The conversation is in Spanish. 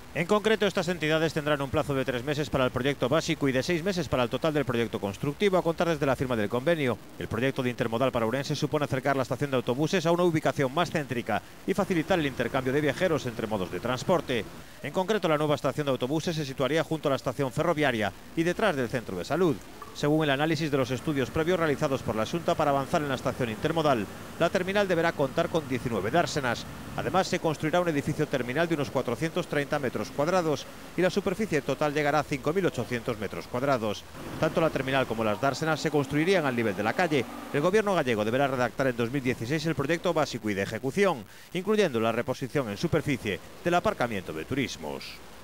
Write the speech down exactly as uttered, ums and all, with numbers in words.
En concreto, estas entidades tendrán un plazo de tres meses para el proyecto básico y de seis meses para el total del proyecto constructivo, a contar desde la firma del convenio. El proyecto de intermodal para Ourense supone acercar la estación de autobuses a una ubicación más céntrica y facilitar el intercambio de viajeros entre modos de transporte. En concreto, la nueva estación de autobuses se situaría junto a la estación ferroviaria y detrás del centro de salud. Según el análisis de los estudios previos realizados por la Xunta para avanzar en la estación intermodal, la terminal deberá contar con diecinueve dársenas. Además, se construirá un edificio terminal de unos cuatrocientos treinta metros cuadrados y la superficie total llegará a cinco mil ochocientos metros cuadrados. Tanto la terminal como las dársenas se construirían al nivel de la calle. El gobierno gallego deberá redactar en dos mil dieciséis el proyecto básico y de ejecución, incluyendo la reposición en superficie del aparcamiento de turismos.